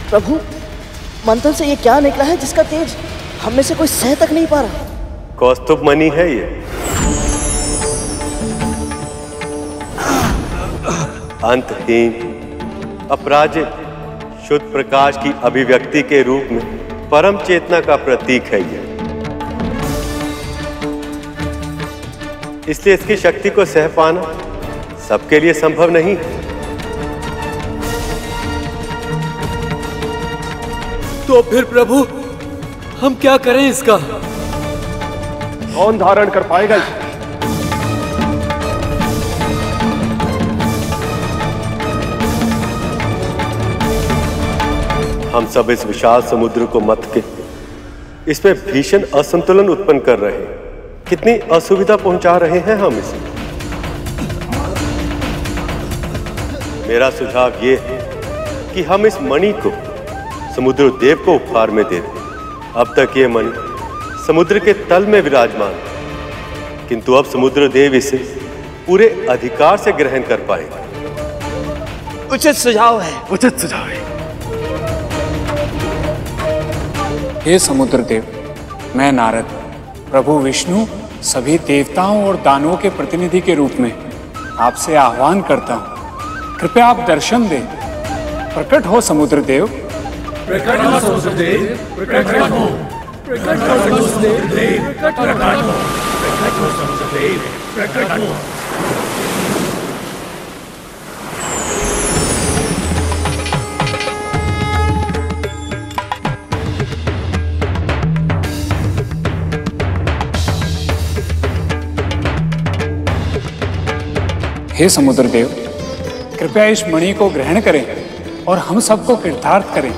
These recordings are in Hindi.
प्रभु, मंथन से ये क्या निकला है जिसका तेज हम में से कोई सह तक नहीं पा रहा? कौस्तुभ मणि है ये। अंतहीन, अपराजित, शुद्ध प्रकाश की अभिव्यक्ति के रूप में परम चेतना का प्रतीक है ये। इसलिए इसकी शक्ति को सह पाना सबके लिए संभव नहीं है। तो फिर प्रभु, हम क्या करें इसका? कौन धारण कर पाएगा इसे? हम सब इस विशाल समुद्र को मथ के इसमें भीषण असंतुलन उत्पन्न कर रहे हैं। कितनी असुविधा पहुंचा रहे हैं हम इसे। मेरा सुझाव ये है कि हम इस मणि को समुद्र देव को उपहार में दे दें। अब तक ये मणि समुद्र के तल में विराजमान, किंतु अब समुद्र देव इसे पूरे अधिकार से ग्रहण कर पाएगा। उचित सुझाव है। उचित सुझाव है। हे समुद्र देव, मैं नारद, प्रभु विष्णु सभी देवताओं और दानवों के प्रतिनिधि के रूप में आपसे आह्वान करता हूँ। कृपया आप दर्शन दें। प्रकट हो समुद्र देव। प्रकट हो समुद्र देव, प्रकट हो। प्रकट हो समुद्र देव, प्रकट हो। प्रकट हो समुद्र देव, प्रकट हो। हे समुद्र देव, कृपया इस मणि को ग्रहण करें और हम सबको कृतार्थ करें।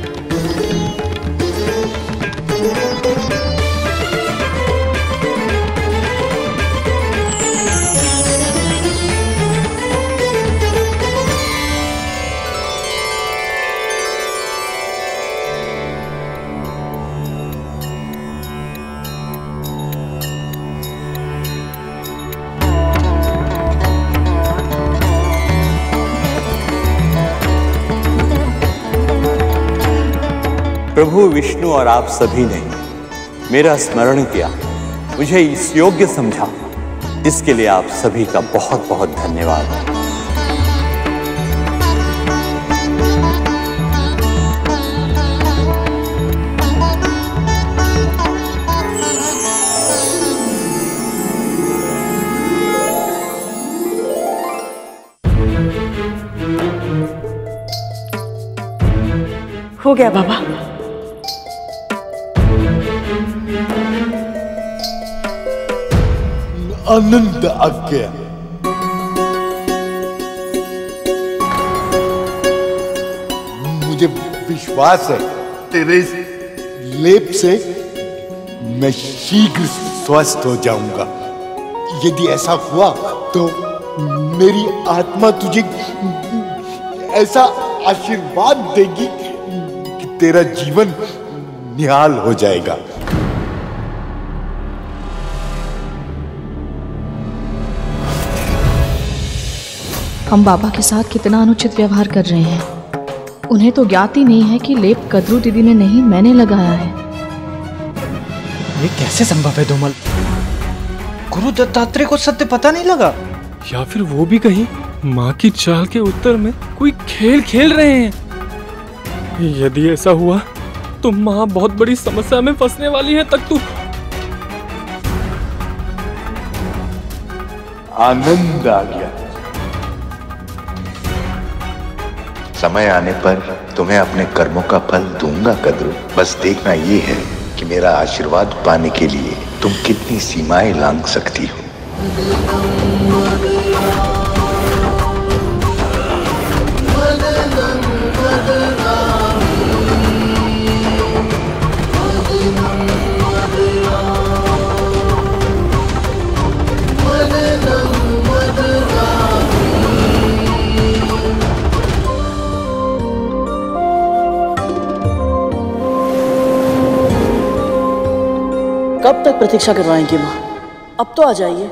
प्रभु विष्णु और आप सभी ने मेरा स्मरण किया, मुझे इस योग्य समझा, इसके लिए आप सभी का बहुत बहुत धन्यवाद। हो गया बाबा। आनंद आ गया। मुझे विश्वास है तेरे इस लेप से मैं शीघ्र स्वस्थ हो जाऊंगा। यदि ऐसा हुआ तो मेरी आत्मा तुझे ऐसा आशीर्वाद देगी कि तेरा जीवन निहाल हो जाएगा। हम बाबा के साथ कितना अनुचित व्यवहार कर रहे हैं। उन्हें तो ज्ञात ही नहीं है कि लेप कद्रू दीदी ने नहीं, मैंने लगाया है। ये कैसे संभव है धूमल? गुरु दत्तात्रेय को सत्य पता नहीं लगा? या फिर वो भी कहीं माँ की चाल के उत्तर में कोई खेल खेल रहे हैं। यदि ऐसा हुआ तो माँ बहुत बड़ी समस्या में फंसने वाली है। तक तू आनंद आ गया। समय आने पर तुम्हें अपने कर्मों का फल दूंगा कद्रू। बस देखना ये है कि मेरा आशीर्वाद पाने के लिए तुम कितनी सीमाएं लांघ सकती हो। कब तक प्रतीक्षा करवाएंगी माँ? अब तो आ जाइए।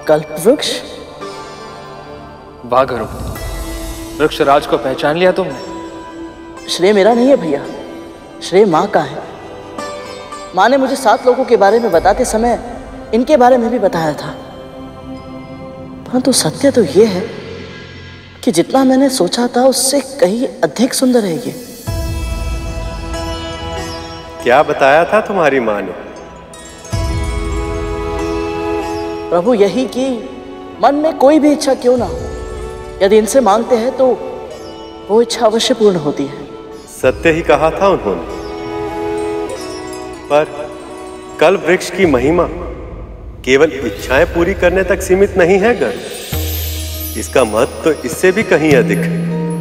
कल्पवृक्ष? वाह गुरु, वृक्षराज को पहचान लिया तुमने? श्रेय मेरा नहीं है भैया, श्रेय माँ का है। माँ ने मुझे 7 लोगों के बारे में बताते समय इनके बारे में भी बताया था। परंतु सत्य तो ये है कि जितना मैंने सोचा था उससे कहीं अधिक सुंदर है ये। क्या बताया था तुम्हारी माँ ने? प्रभु यही कि मन में कोई भी इच्छा क्यों ना हो, यदि इनसे मांगते हैं तो वो इच्छा अवश्य पूर्ण होती है। सत्य ही कहा था उन्होंने। पर कल्प वृक्ष की महिमा केवल इच्छाएं पूरी करने तक सीमित नहीं है गर्ग। इसका महत्व तो इससे भी कहीं अधिक है।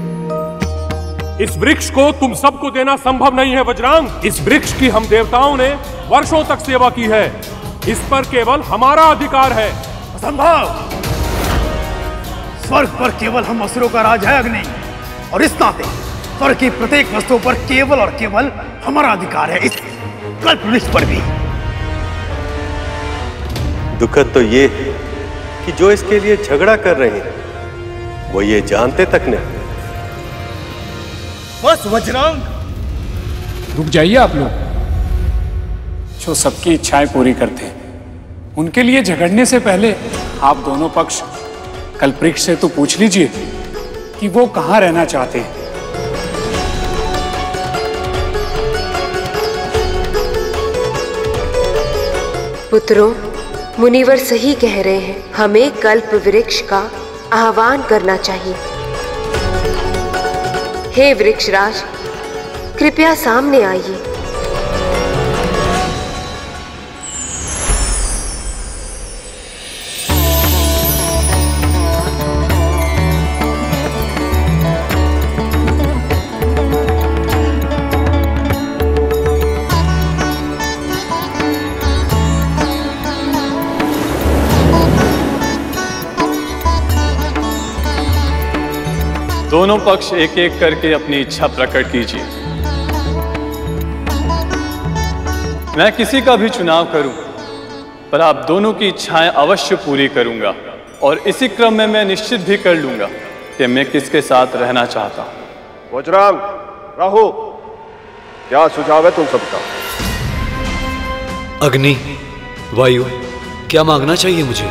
इस वृक्ष को तुम सबको देना संभव नहीं है वज्रांग। इस वृक्ष की हम देवताओं ने वर्षों तक सेवा की है। इस पर केवल हमारा अधिकार है। असंभव। स्वर्ग पर केवल हम असुरों का राज है अग्नि, और इस नाते स्वर्ग की प्रत्येक वस्तु पर केवल और केवल हमारा अधिकार है, इस कल्प वृक्ष पर भी। दुखद तो ये है कि जो इसके लिए झगड़ा कर रहे हैं वो ये जानते तक नहीं। बस वज्रांग, रुक जाइए आप लोग। जो सबकी इच्छाएं पूरी करते हैं उनके लिए झगड़ने से पहले आप दोनों पक्ष कल्पवृक्ष से तो पूछ लीजिए कि वो कहां रहना चाहते हैं। पुत्रों, मुनिवर सही कह रहे हैं। हमें कल्प वृक्ष का आह्वान करना चाहिए। हे वृक्षराज, कृपया सामने आइए। दोनों पक्ष एक एक करके अपनी इच्छा प्रकट कीजिए। मैं किसी का भी चुनाव करूं, पर आप दोनों की इच्छाएं अवश्य पूरी करूंगा, और इसी क्रम में मैं निश्चित भी कर लूंगा कि मैं किसके साथ रहना चाहता हूं। वज्रांग, राहु, क्या सुझाव है तुम सबका? अग्नि, वायु, क्या मांगना चाहिए मुझे?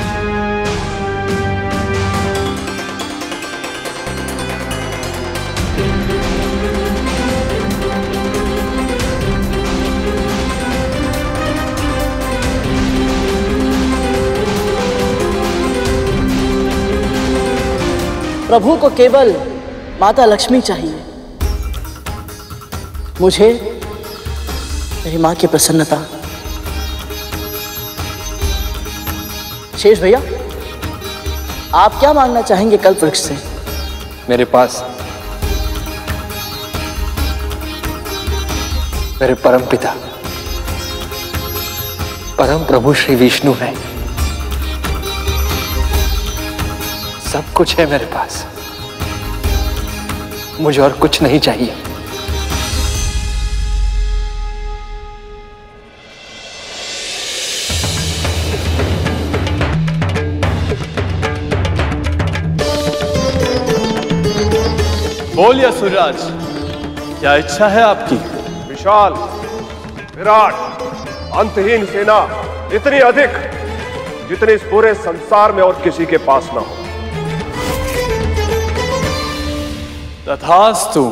प्रभु को केवल माता लक्ष्मी चाहिए। मुझे मेरी माँ की प्रसन्नता। शेष भैया, आप क्या मांगना चाहेंगे कल्प वृक्ष से? मेरे पास मेरे परम पिता, परम प्रभु श्री विष्णु है। सब कुछ है मेरे पास, मुझे और कुछ नहीं चाहिए। बोलिए असुरराज, क्या इच्छा है आपकी? विशाल, विराट, अंतहीन सेना, इतनी अधिक जितनी इस पूरे संसार में और किसी के पास ना हो। तथास्तु।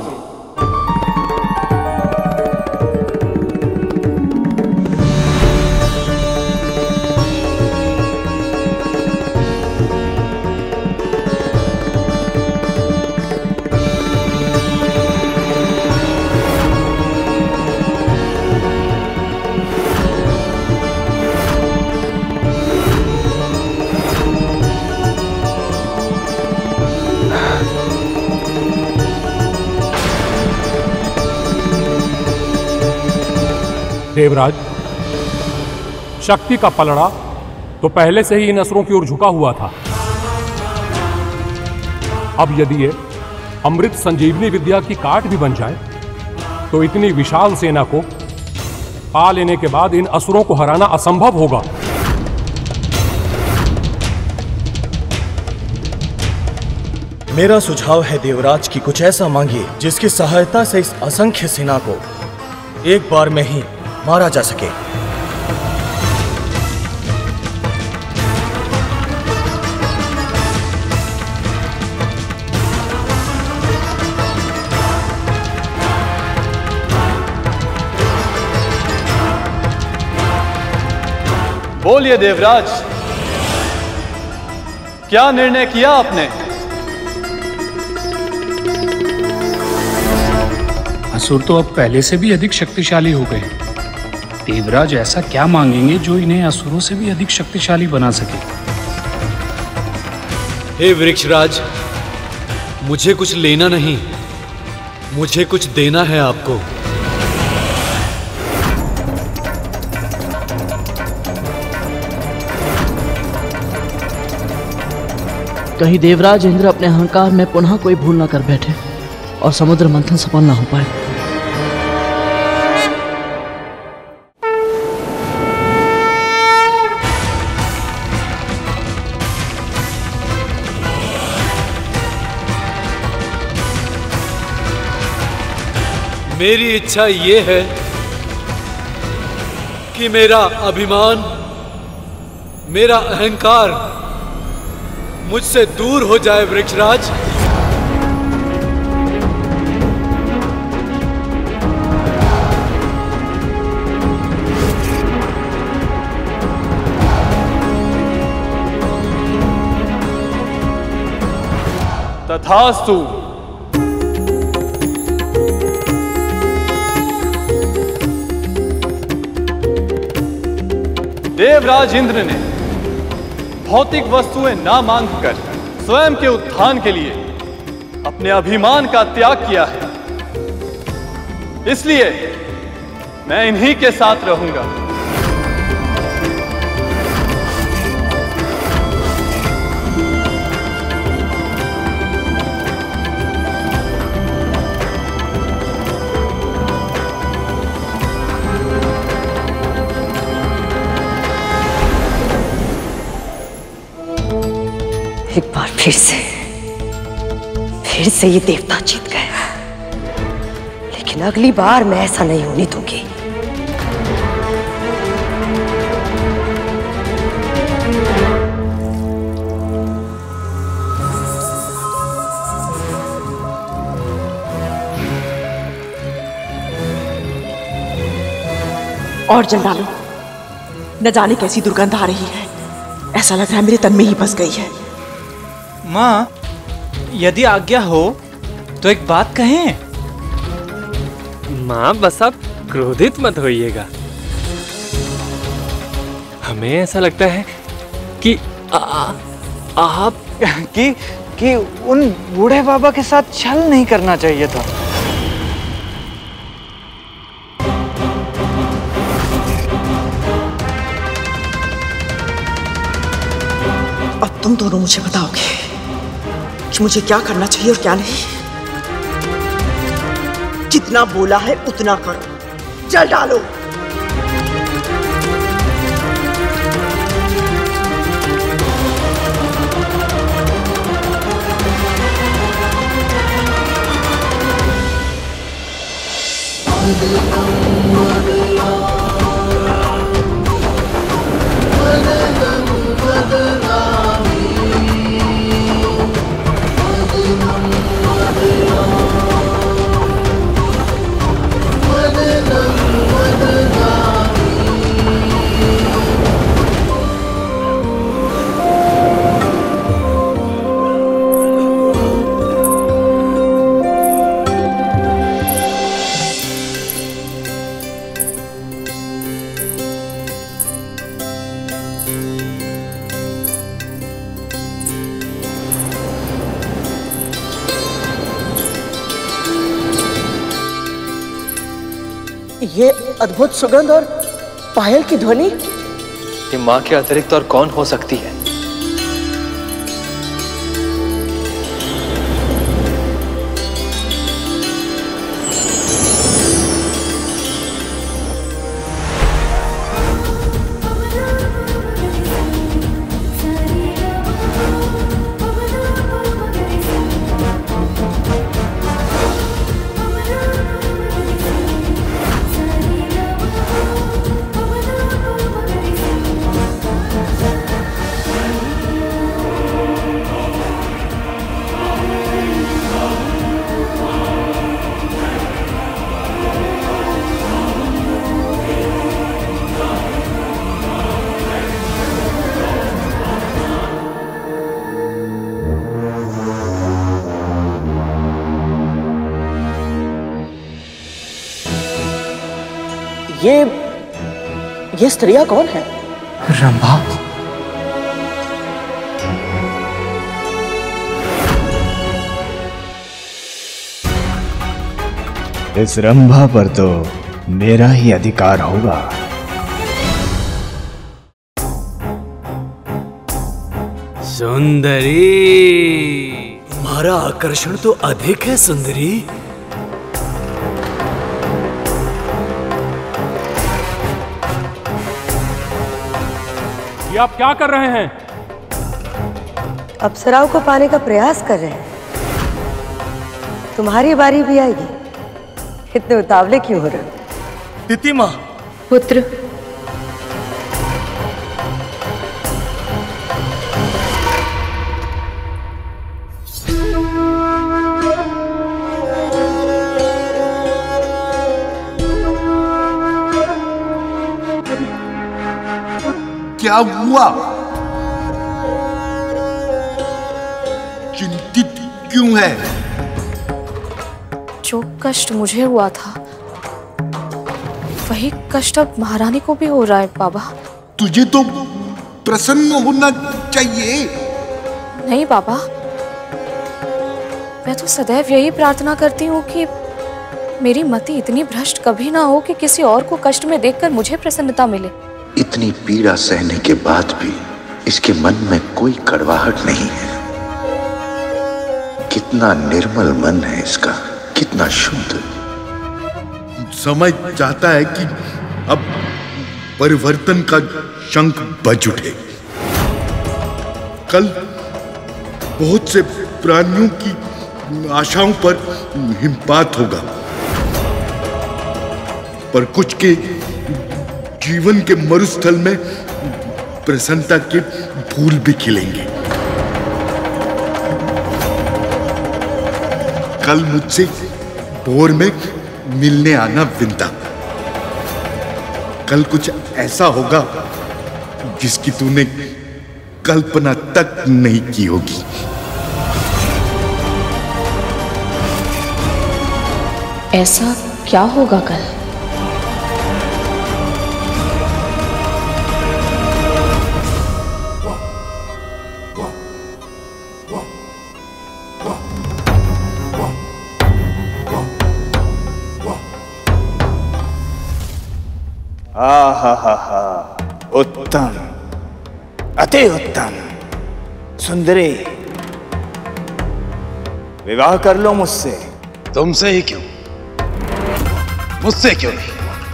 देवराज, शक्ति का पलड़ा तो पहले से ही इन असुरों की ओर झुका हुआ था। अब यदि ये अमृत संजीवनी विद्या की काट भी बन जाए तो इतनी विशाल सेना को पा लेने के बाद इन असुरों को हराना असंभव होगा। मेरा सुझाव है देवराज की कुछ ऐसा मांगिए जिसकी सहायता से इस असंख्य सेना को एक बार में ही मारा जा सके। बोलिए देवराज, क्या निर्णय किया आपने? असुर तो अब पहले से भी अधिक शक्तिशाली हो गए। देवराज ऐसा क्या मांगेंगे जो इन्हें असुरों से भी अधिक शक्तिशाली बना सके? हे वृक्षराज, मुझे कुछ लेना नहीं, मुझे कुछ देना है आपको। कहीं देवराज इंद्र अपने अहंकार में पुनः कोई भूल ना कर बैठे और समुद्र मंथन सफल ना हो पाए। मेरी इच्छा ये है कि मेरा अभिमान, मेरा अहंकार मुझसे दूर हो जाए वृक्षराज। तथास्तु। देवराज इंद्र ने भौतिक वस्तुएं ना मांगकर स्वयं के उत्थान के लिए अपने अभिमान का त्याग किया है, इसलिए मैं इन्हीं के साथ रहूंगा। एक बार फिर से ये देवता जीत गए, लेकिन अगली बार मैं ऐसा नहीं होने दूंगी। और जल डालो, न जाने कैसी दुर्गंध आ रही है। ऐसा लग रहा है मेरे तन में ही बस गई है। माँ, यदि आज्ञा हो तो एक बात कहें। माँ, बस आप क्रोधित मत होइएगा। हमें ऐसा लगता है कि आप कि उन बूढ़े बाबा के साथ छल नहीं करना चाहिए था। अब तुम दोनों मुझे बताओगे कि मुझे क्या करना चाहिए और क्या नहीं। जितना बोला है उतना करो, जल डालो। ये अद्भुत सुगंध और पायल की ध्वनि, ये माँ के अतिरिक्त और कौन हो सकती है? ये स्त्रियां कौन है? रंभा। इस रंभा पर तो मेरा ही अधिकार होगा। सुंदरी, तुम्हारा आकर्षण तो अधिक है सुंदरी। ये आप क्या कर रहे हैं? अप्सराओं को पाने का प्रयास कर रहे हैं। तुम्हारी बारी भी आएगी। इतने उतावले क्यों हो रहे हो? तिथि माँ। पुत्र, क्या हुआ? चिंतित क्यों है? जो कष्ट मुझे हुआ था वही कष्ट अब महारानी को भी हो रहा है बाबा। तुझे तो प्रसन्न होना चाहिए। नहीं बाबा, मैं तो सदैव यही प्रार्थना करती हूँ कि मेरी मति इतनी भ्रष्ट कभी ना हो कि किसी और को कष्ट में देखकर मुझे प्रसन्नता मिले। इतनी पीड़ा सहने के बाद भी इसके मन में कोई कड़वाहट नहीं है। कितना निर्मल मन है इसका, कितना शुद्ध। समय चाहता है कि अब परिवर्तन का शंख बज उठे। कल बहुत से प्राणियों की आशाओं पर हिमपात होगा, पर कुछ के जीवन के मरुस्थल में प्रसन्नता के फूल भी खिलेंगे। कल मुझसे भोर में मिलने आना विंता। कल कुछ ऐसा होगा जिसकी तूने कल्पना तक नहीं की होगी। ऐसा क्या होगा कल? आहा, उत्तम, अति उत्तम। सुंदरी, विवाह कर लो मुझसे। तुमसे ही क्यों? मुझसे क्यों नहीं?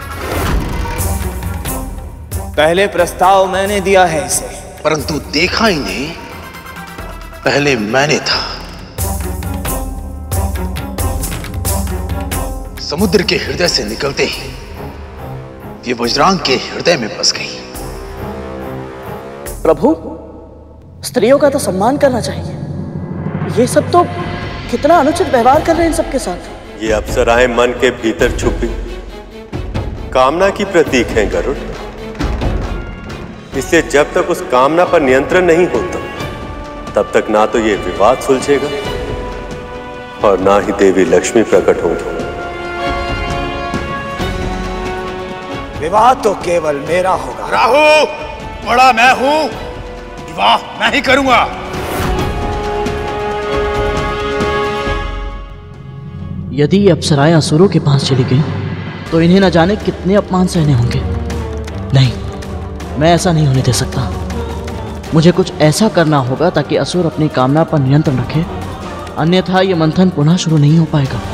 पहले प्रस्ताव मैंने दिया है इसे, परंतु देखा ही नहीं, पहले मैंने था। समुद्र के हृदय से निकलते ही ये वज्रांग के हृदय में बस गई। प्रभु, स्त्रियों का तो सम्मान करना चाहिए। ये सब तो कितना अनुचित व्यवहार कर रहे हैं सबके साथ। ये अप्सराएं मन के भीतर छुपी कामना की प्रतीक हैं गरुड़। इसलिए जब तक उस कामना पर नियंत्रण नहीं होता तब तक ना तो ये विवाद सुलझेगा और ना ही देवी लक्ष्मी प्रकट होगी। विवाह तो केवल मेरा होगा। राहु, बड़ा मैं हूं, विवाह मैं ही करूंगा। यदि ये अप्सराएं असुरों के पास चली गई तो इन्हें न जाने कितने अपमान सहने होंगे। नहीं, मैं ऐसा नहीं होने दे सकता। मुझे कुछ ऐसा करना होगा ताकि असुर अपनी कामना पर नियंत्रण रखे, अन्यथा ये मंथन पुनः शुरू नहीं हो पाएगा।